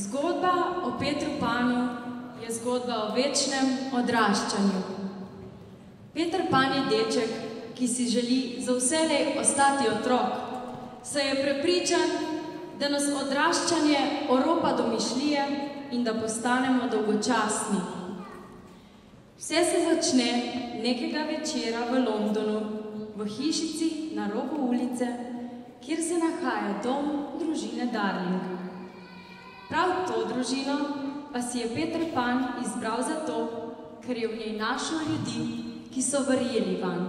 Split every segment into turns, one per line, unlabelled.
Zgodba o Petru Panu je zgodba o večnem odraščanju. Peter Pan je deček, ki si želi za vselej ostati otrok, saj je prepričan, da nas odraščanje oropa domišljije in da postanemo dolgočasni. Vse se začne nekega večera v Londonu, v hišici na robu ulice, kjer se nahaja dom družine Darling. Prav to družino pa si je Peter Pan izbral zato, ker je v njej našel ljudi, ki so verjeli vanj.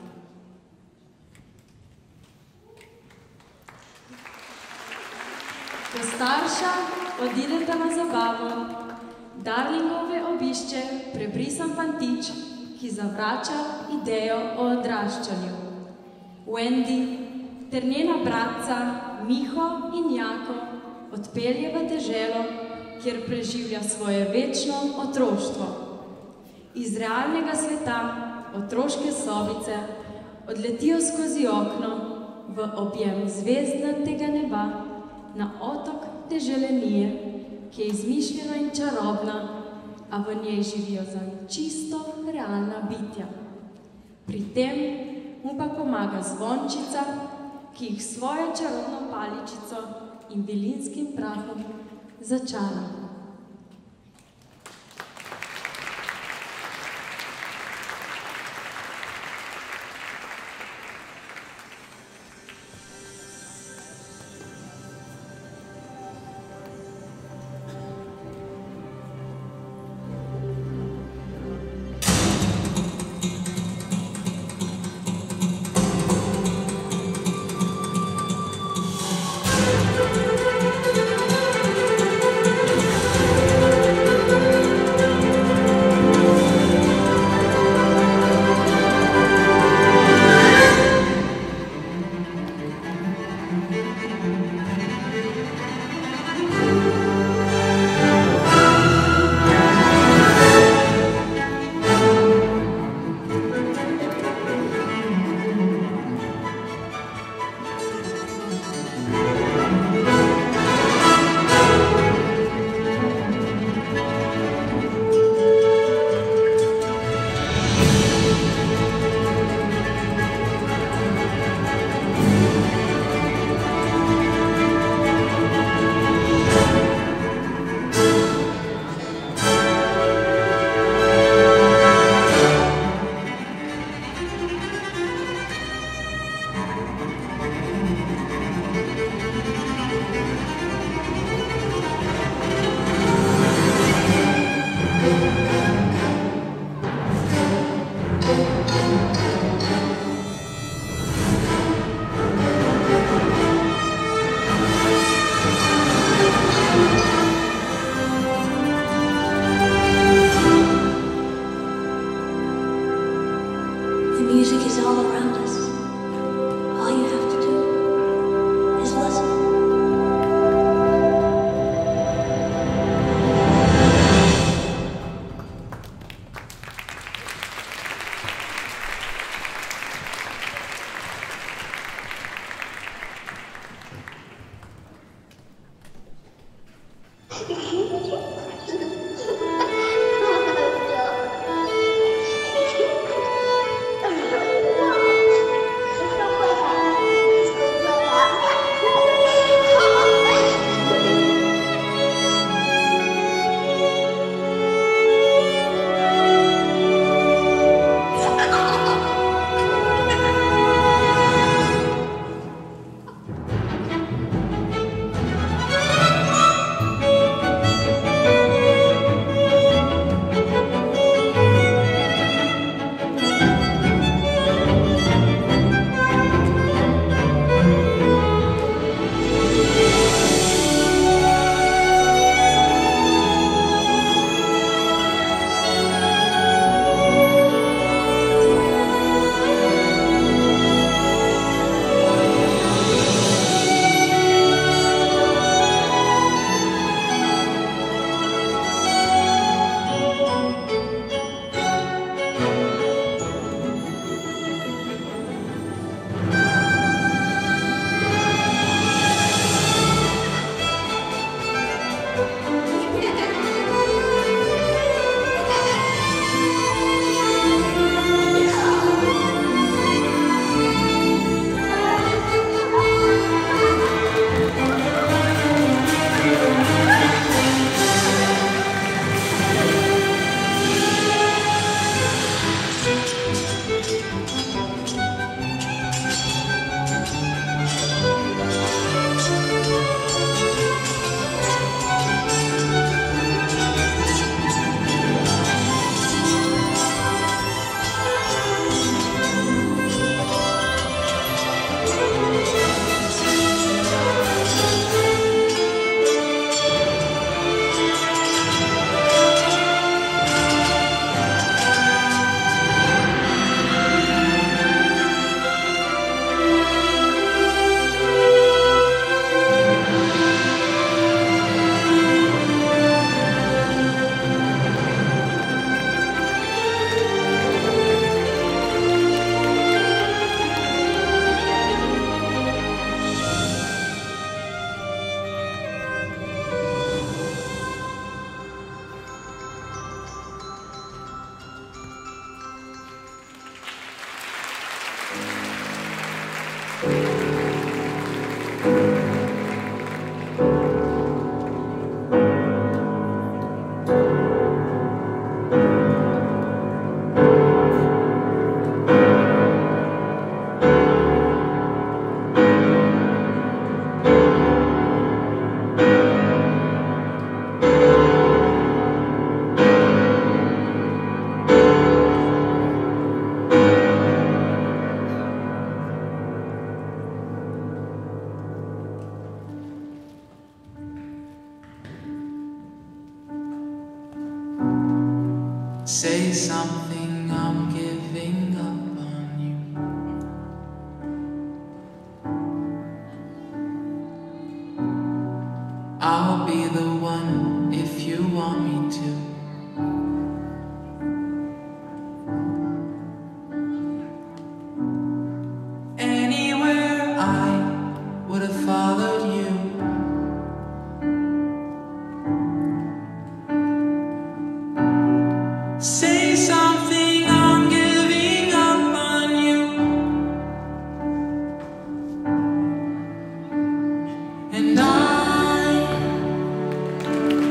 Ko starša odideta na zabavo, Darlingove obišče prebrisan fantič, ki zavrača idejo o odraščanju. Wendy ter njena bratca Miho in Jako odpelje v deželo, kjer preživlja svoje večno otroštvo. Iz realnega sveta otroške sobice odletijo skozi okno v objem zvezdnatega neba na otok deželenije, ki je izmišljena in čarobna, a v njej živijo za čisto realna bitja. Pri tem mu pa pomaga zvončica, ki jih svojo čarobno paličico in vilinskim prahom začara.
Say something, I'm giving up on you. I'll be the one if you want me to. Anywhere I would have followed you. Say something, I'm giving up on you. And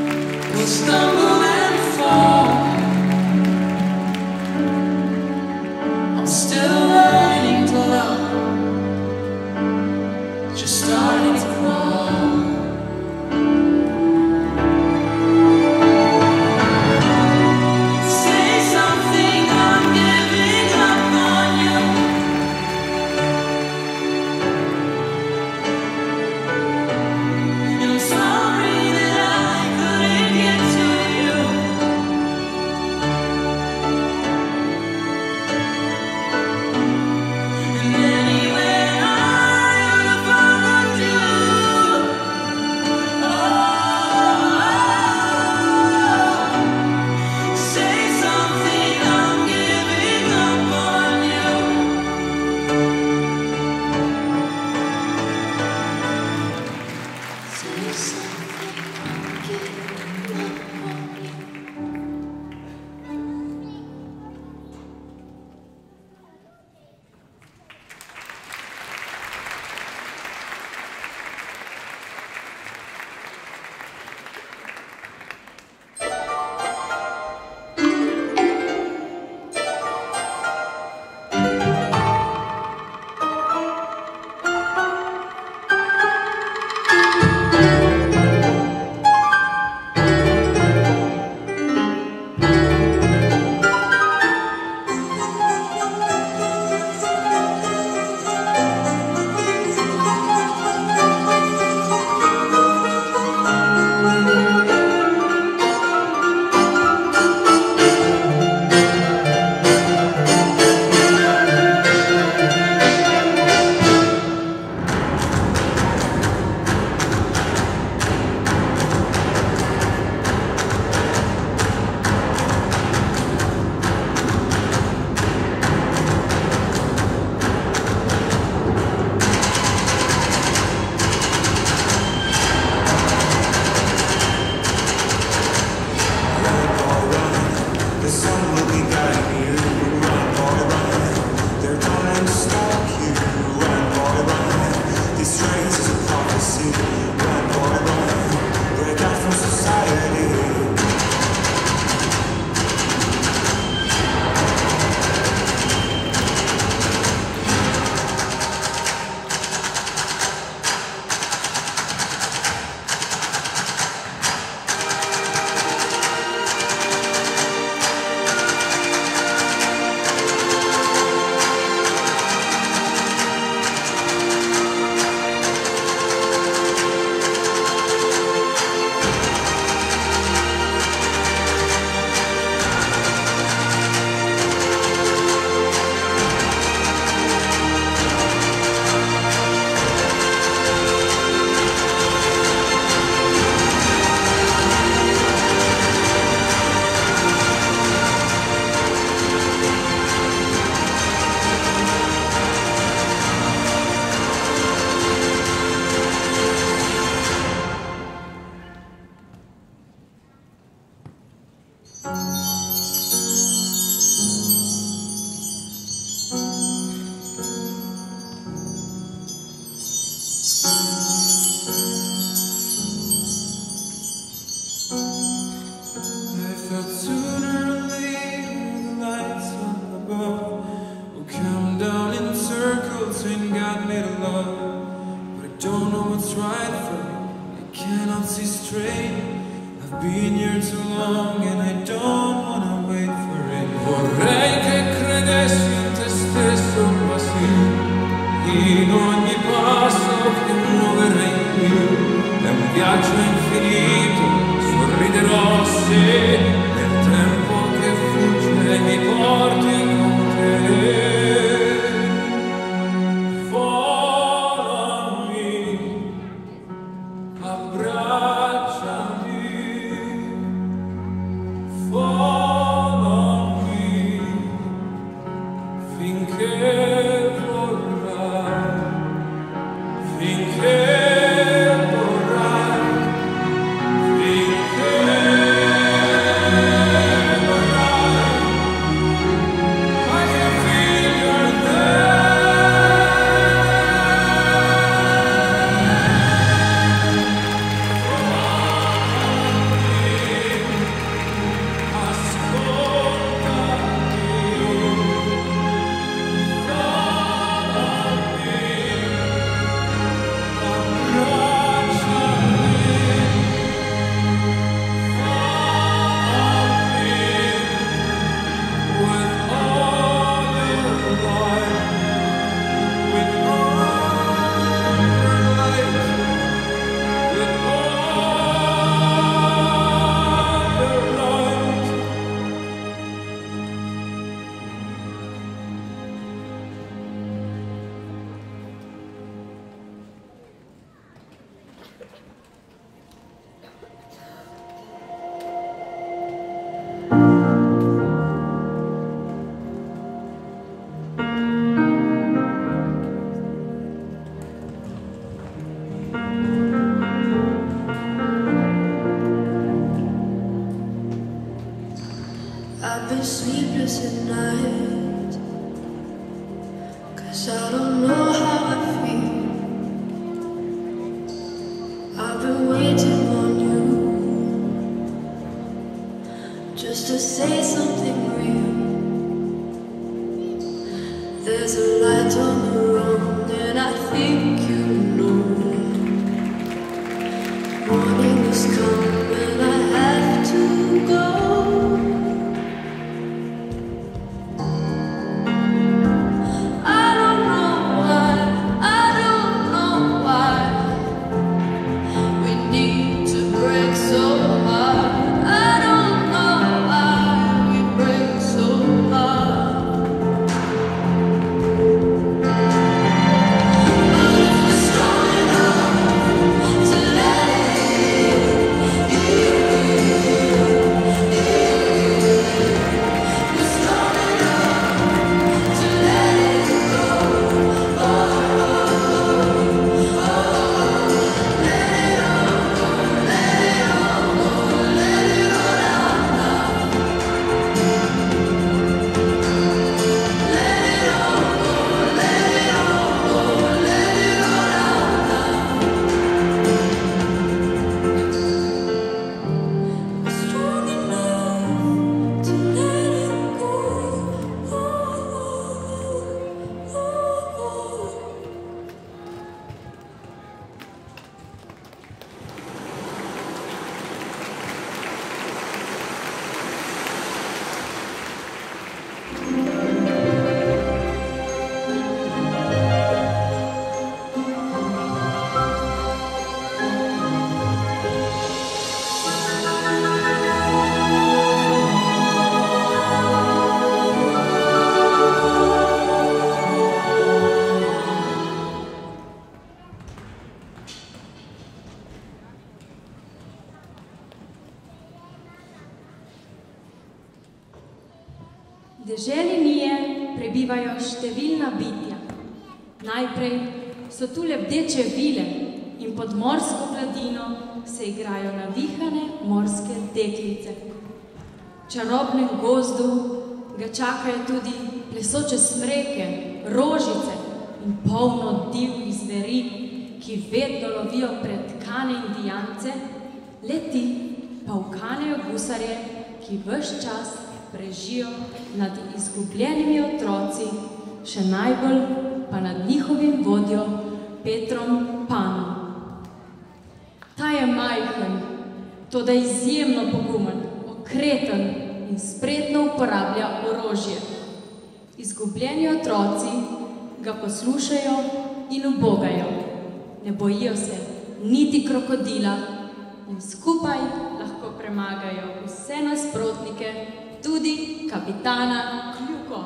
God made a love, but I don't know what's right for me. I cannot see straight. I've been here too long and I don't wanna wait for it. Vorrei che credessi in te stesso, ma sì, in ogni passo che muoverei qui. È un viaggio infinito, sorriderò se nel tempo che fugge mi porti con te.
I've been sleepless at night, 'cause I don't know how I feel. I've been waiting on you, just to say something real. There's a light on the road and I think you know. Morning has come and I have to go.
V deželi Nije prebivajo številna bitja. Najprej so tu lebdeče vile in pod morsko gladino se igrajo navihane morske deklice. V čarobnem gozdu ga čakajo tudi plesoče smreke, rožice in polno divjih zveri, ki vedno lovijo pretkane indijance, le-ti pa ukanejo gusarje, ki ves čas prežijo nad izgubljenimi otroci, še najbolj pa pa nad njihovim vodjo Petrom Panom. Ta je majhen, toda izjemno pogumen, okreten in spretno uporablja orožje. Izgubljeni otroci ga poslušajo in ubogajo. Ne bojijo se niti krokodila in skupaj lahko premagajo vse nasprotnike, tudi kapitana Kljuko.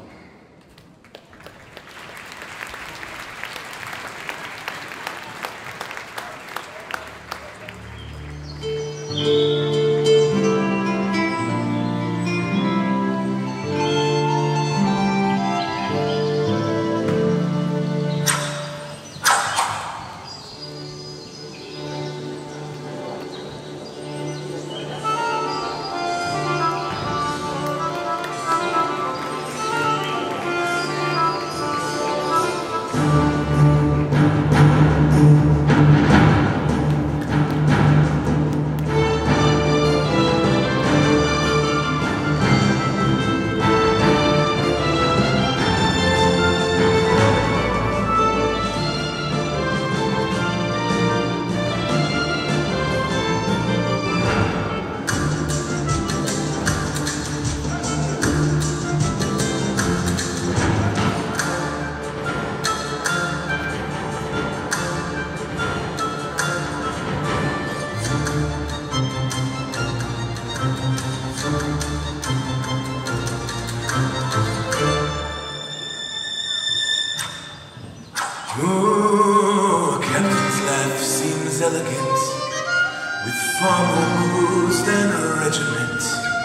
Elegant, with far more crews than a regiment.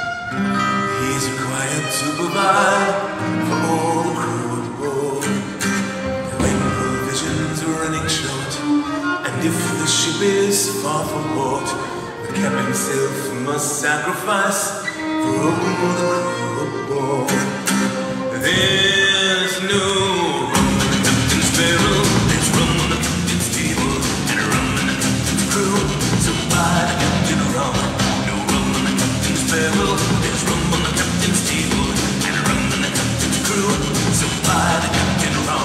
He's required to provide for all the crew aboard. When provisions are running short, and if the ship is far from port, the captain himself must sacrifice for all the crew aboard. There's no rum in the captain's barrel, there's rum on the captain's table, and rum in the captain's crew. So buy the captain rum. No rum on the captain's barrel, there's rum on the captain's table, and rum in the captain's crew. So buy the captain rum.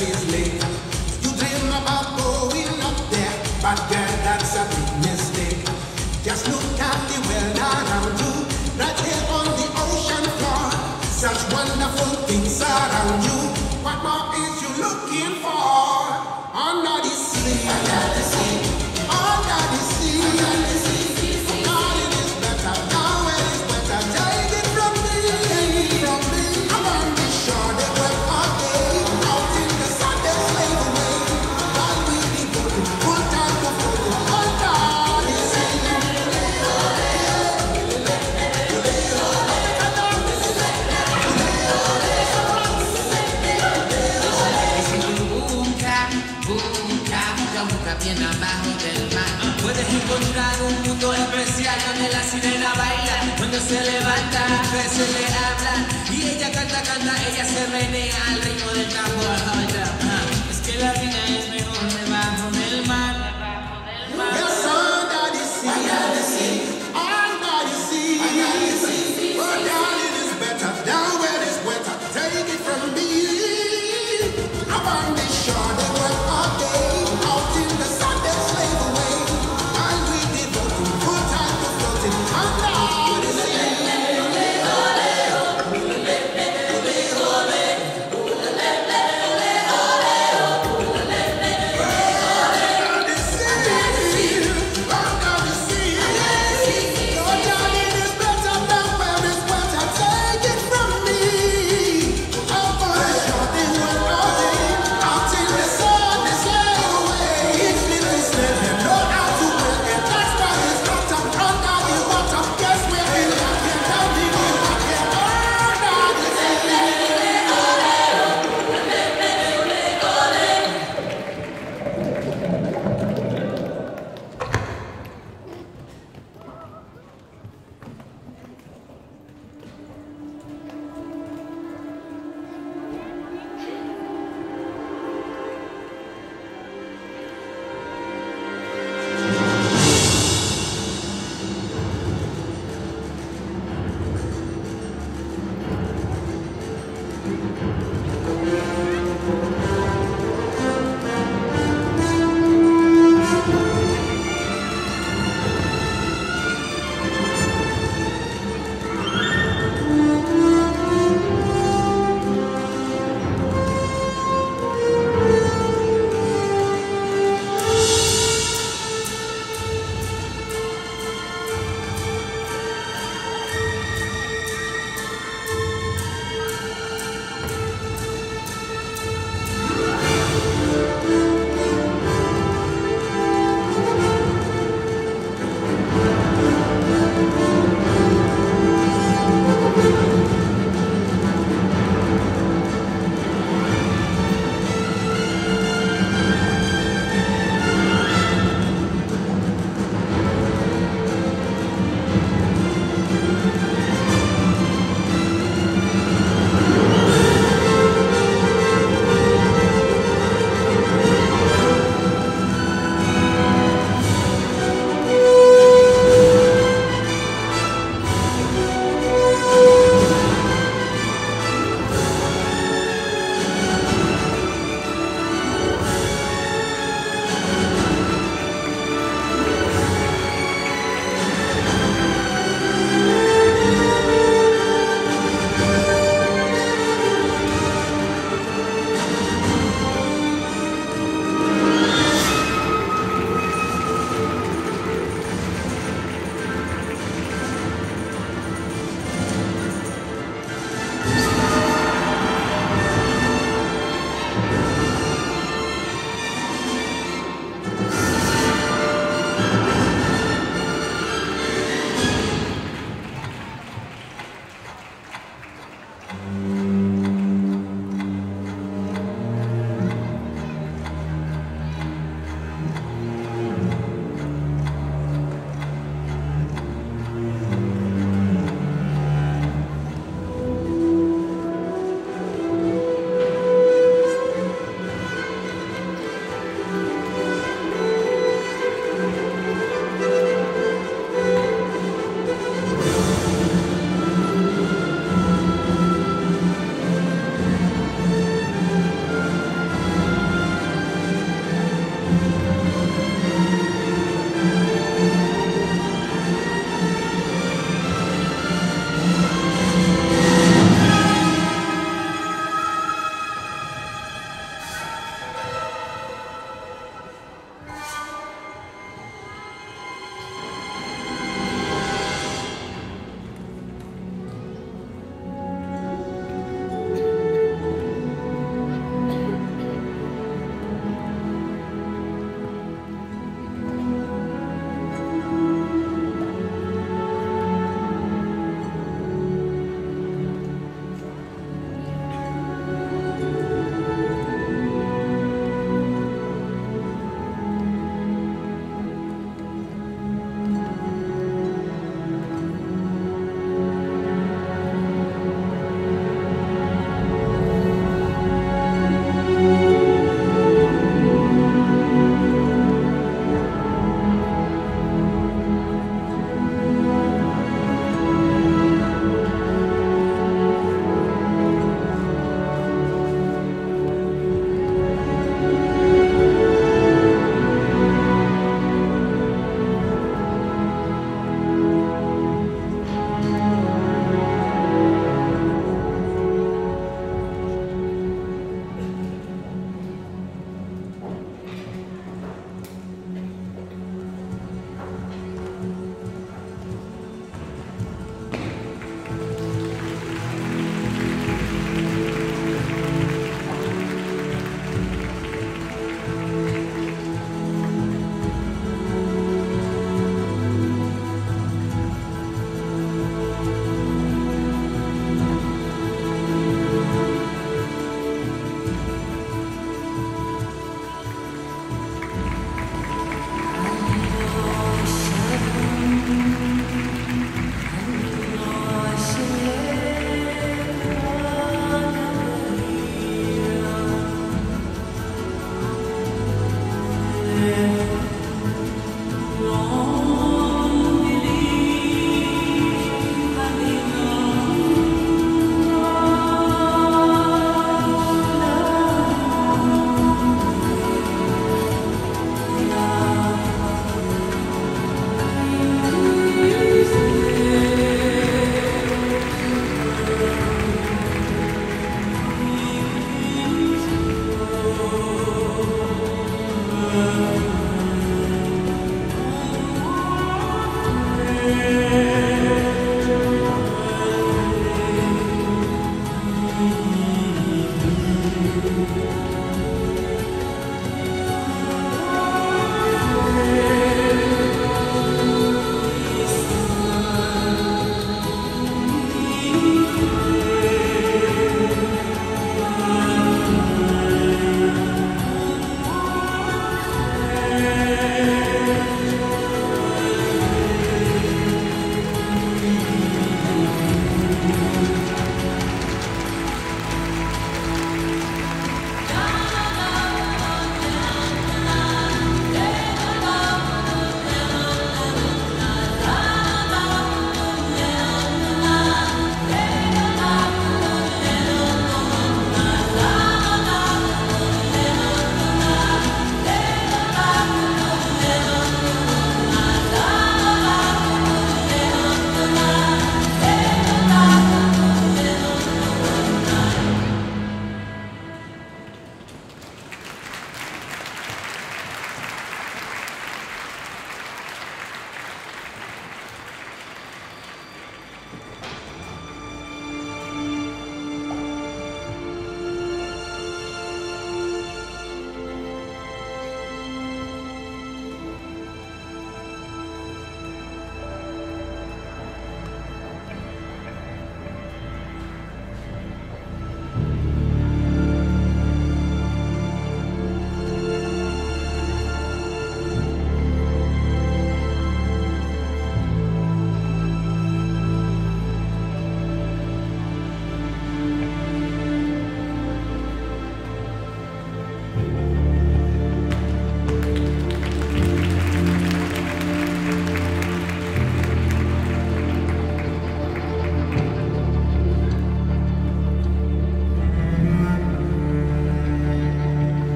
is late. You dream about going up there, but girl, that's a big mistake. Just look at the world around you, right here on the ocean floor. Such wonderful things around you. What more is you looking for? Under the sea, under the sea, under the sea, under the sea. Darling, it's better now, it is better. Take it from me, from me. I'm on the shore, they work all day. Out in the sun, they slave away. While we be working full time for food. Under the sea.
Bien abajo del mar puedes encontrar un mundo especial donde la sirena baila cuando se levanta, se le habla y ella canta, ella se menea al ritmo del tambor. Es que la vida es mejor debajo del mar.
Yes, under the sea, under the sea, under the sea. Oh, darling, it's better down where it's wetter. Take it from me. I'm on the shore, they work all day. Out in the sun, they slave away. While we devoting full time to floating under the sea.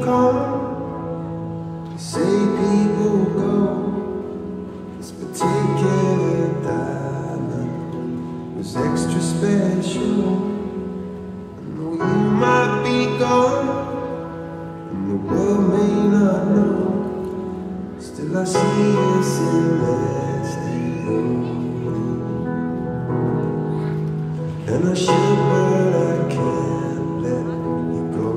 come. You say people go. This particular diamond was extra special. I know you might be gone, and the world may not know. Still I see us investing, and I should, but I can't let you go.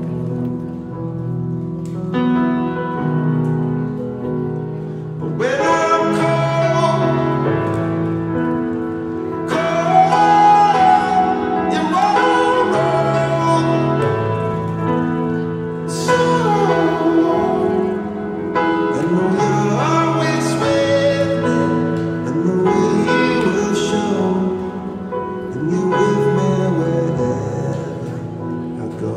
But when I'm cold, you're wrong. So I know you're always with me, and the way you will show, and you're with me wherever I go.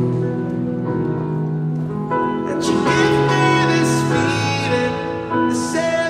And you give me this feeling, this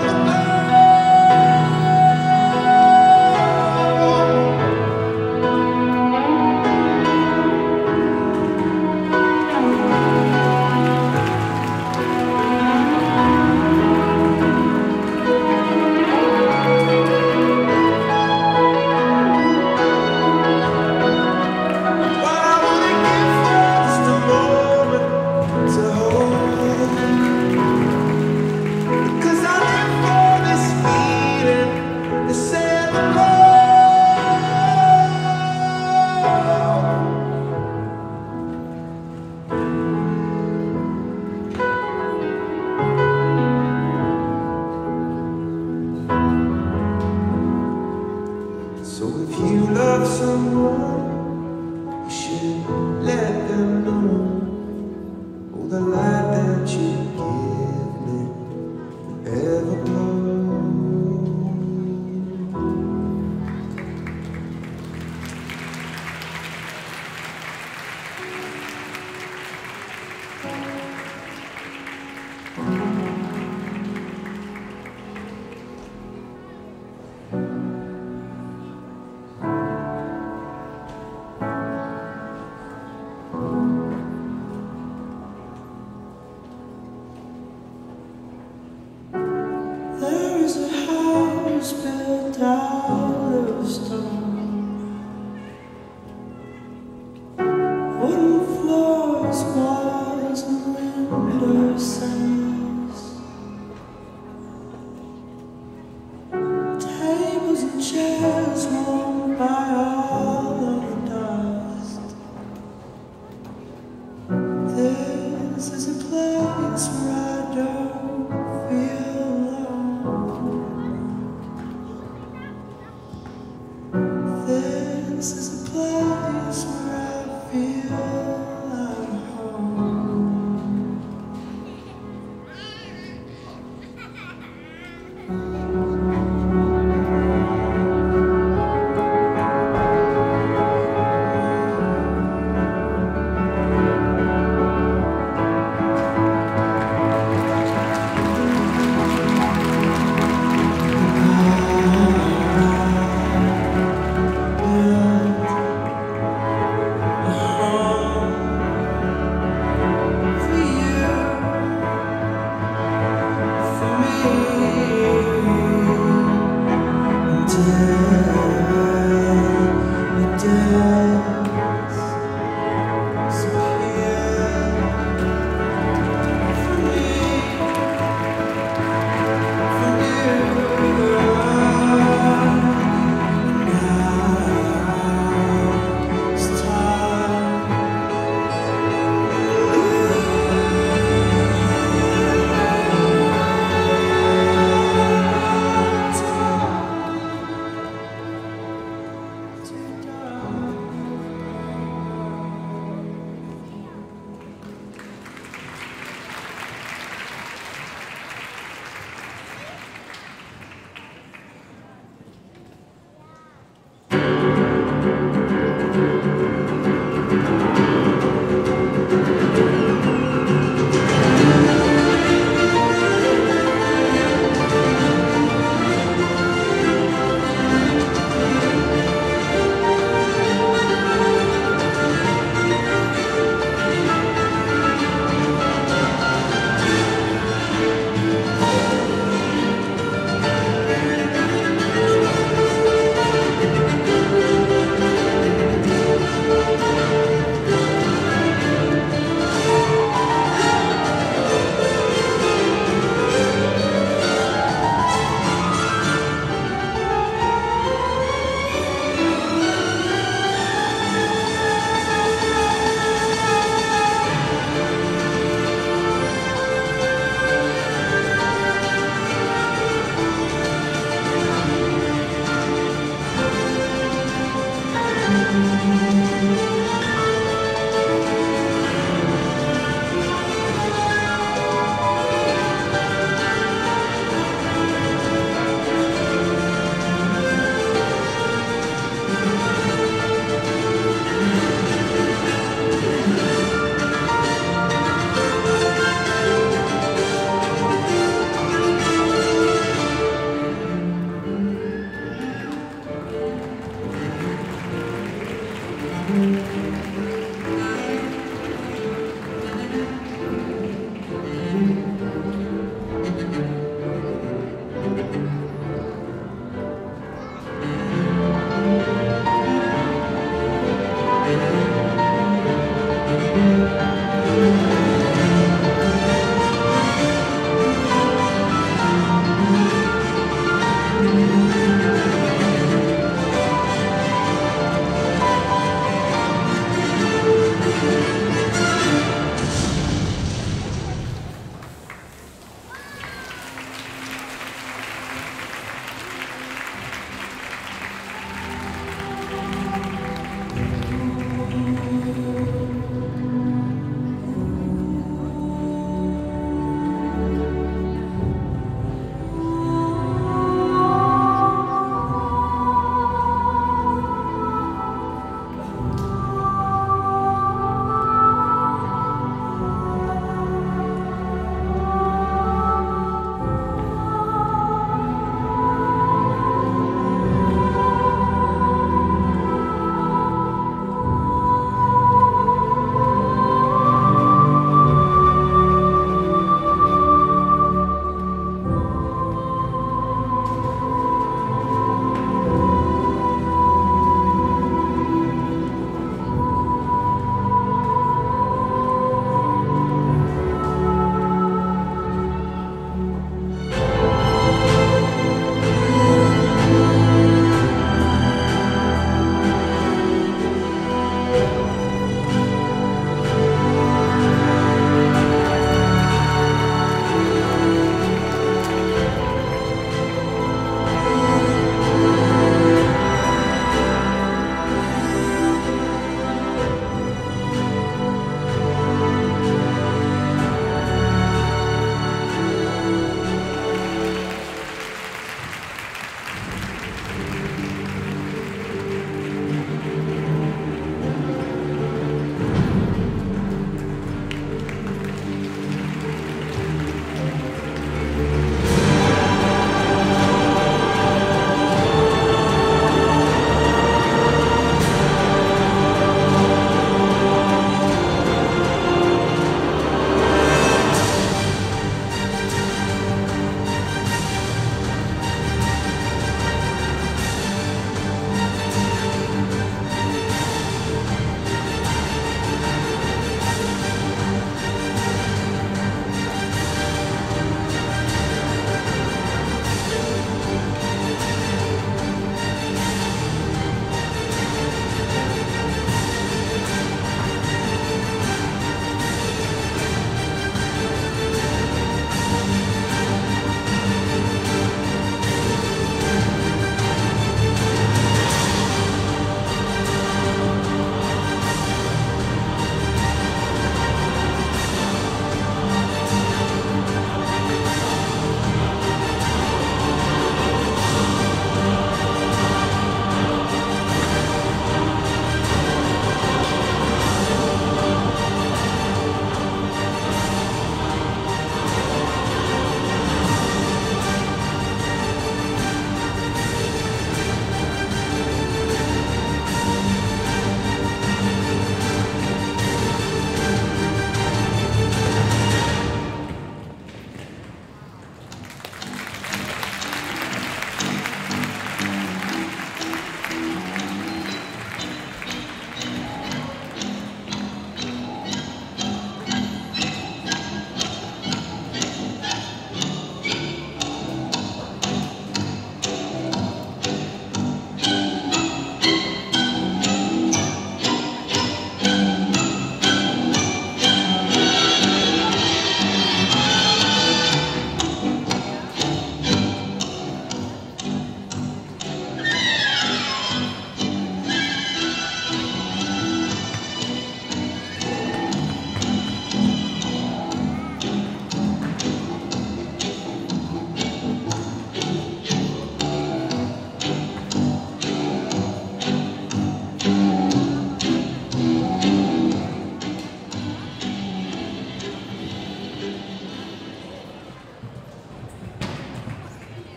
So if you love someone, you should let them know. Oh, the light that you give me will ever glow. There is a house built out of stone, wooden floors, walls, and windowsills, tables and chairs worn by all of the dust. This is a place where I don't feel alone. This is a place where I feel at home. Yeah.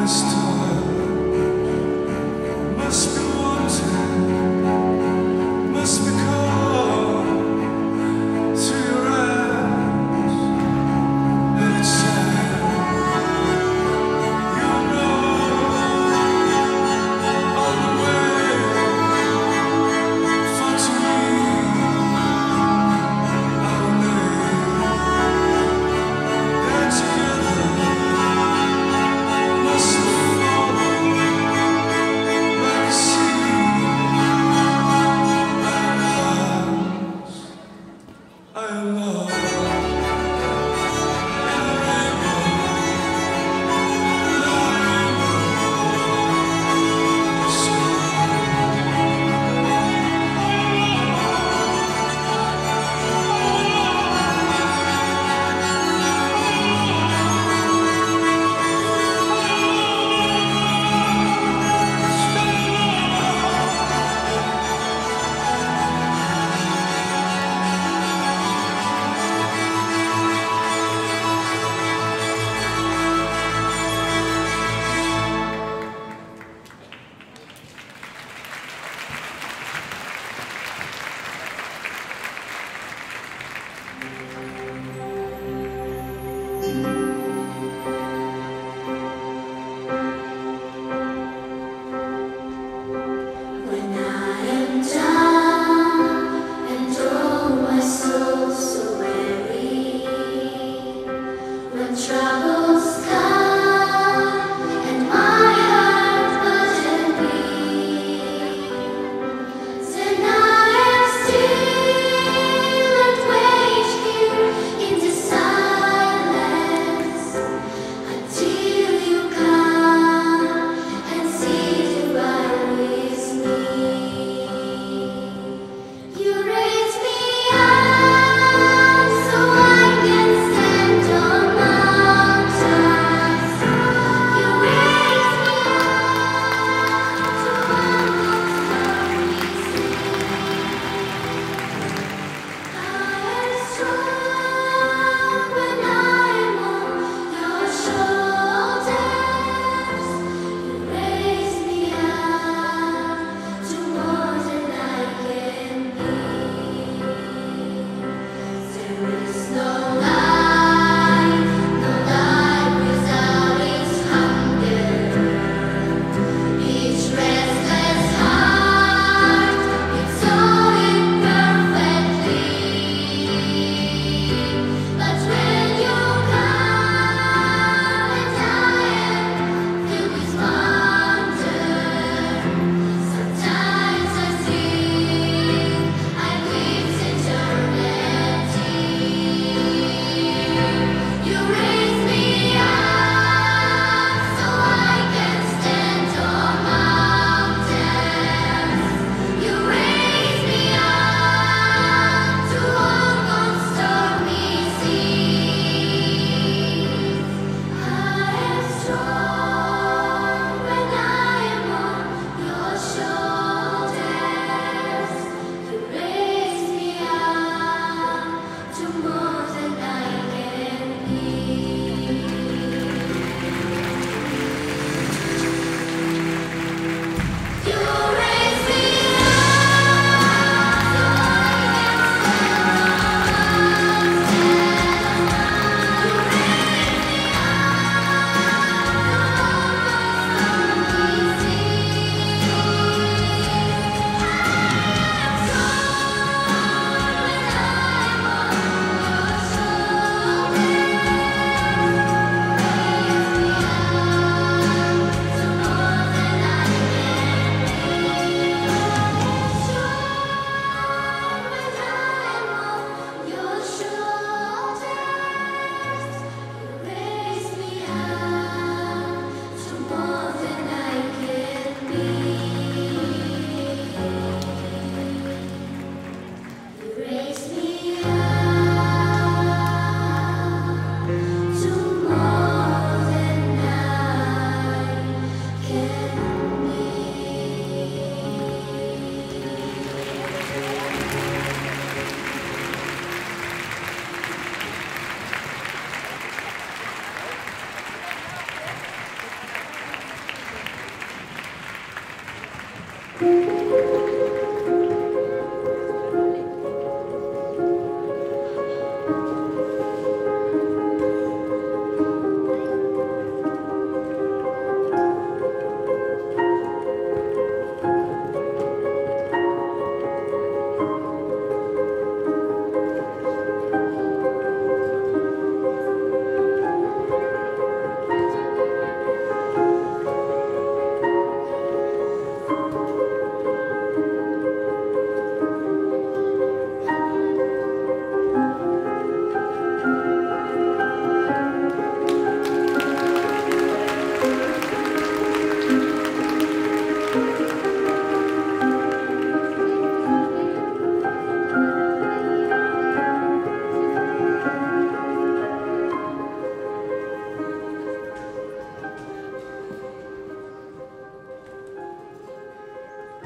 Together, must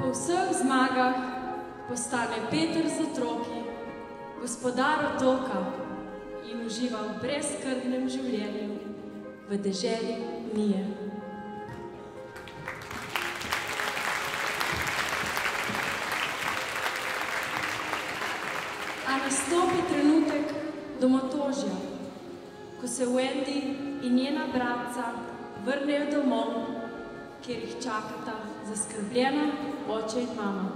Po vseh zmagah postane Peter z otroki gospodar otoka in uživa v brezskrbnem življenju v deželi Unije. A nastopi trenutek domotožja, ko se Wendy in njena bratca vrnejo domov, kjer jih čakata zaskrbljena oče in mama.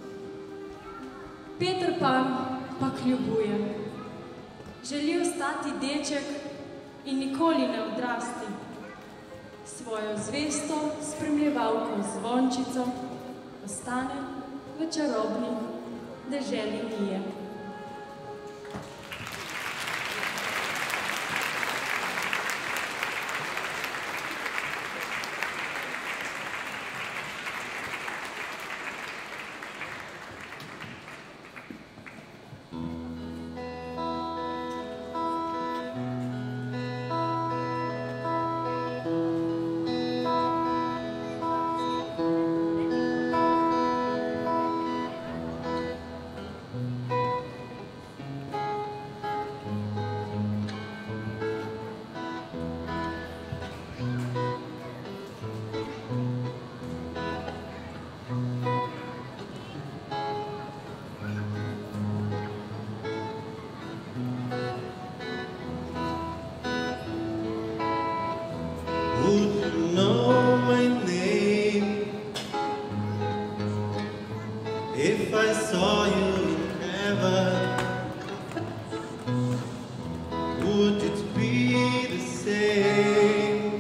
Peter Pan pa kljubuje. Želi ostati deček in nikoli ne odrasti. Svojo zvesto spremljevalko Zvončico ostane v čarobni deželi Unije.
Would you know my name if I saw you in heaven? Would it be the same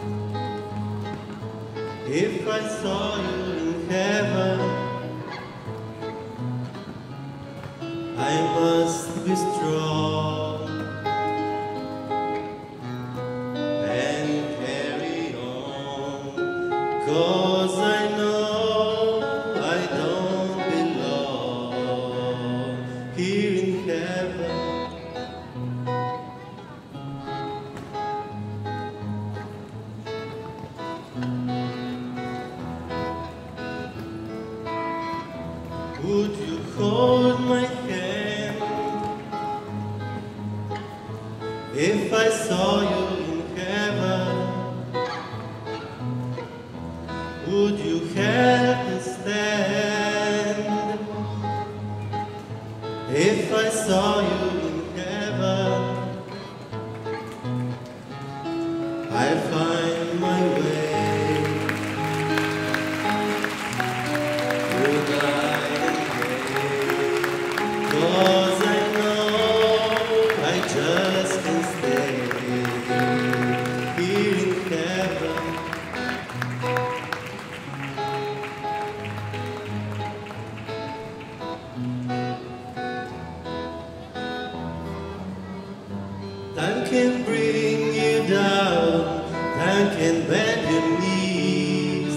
if I saw you in heaven? I must be strong and carry on, 'cause I know I don't belong here in heaven. Would you hold my hand if I saw you in heaven? Would you help me stand if I saw you in heaven? I'll find my way through night and day, 'cause I know I just can't stay here in heaven. Time can bring you down, time can bend your knees.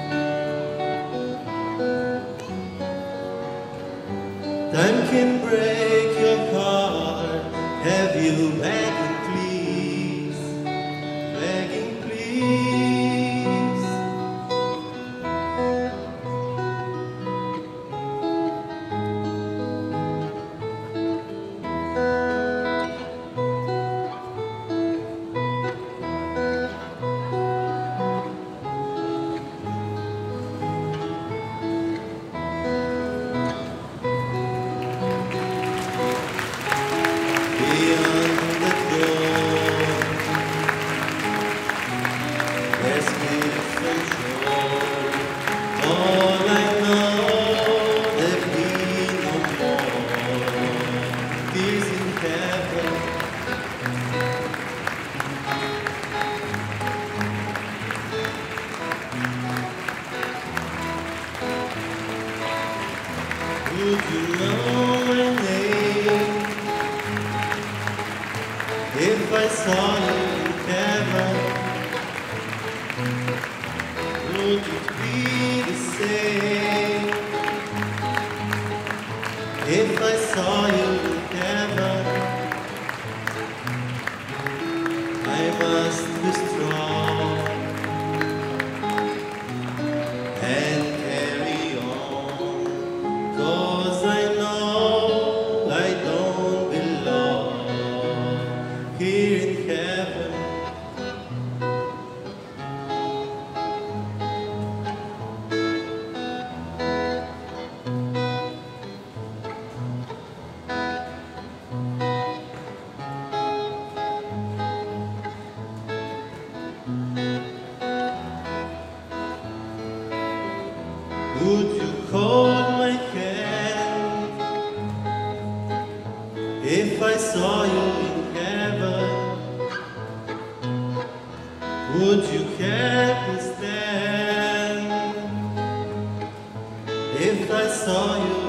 Time can break your heart, have you begging please, begging please. Beyond the door, there's peace and joy. All I know, there'll be no more peace in heaven. Would you know my name if I saw you in heaven? Would it be the same if I saw you in heaven? I must be strong and carry on,
Would you hold my hand if I saw you in heaven? Would you help me stand if I saw you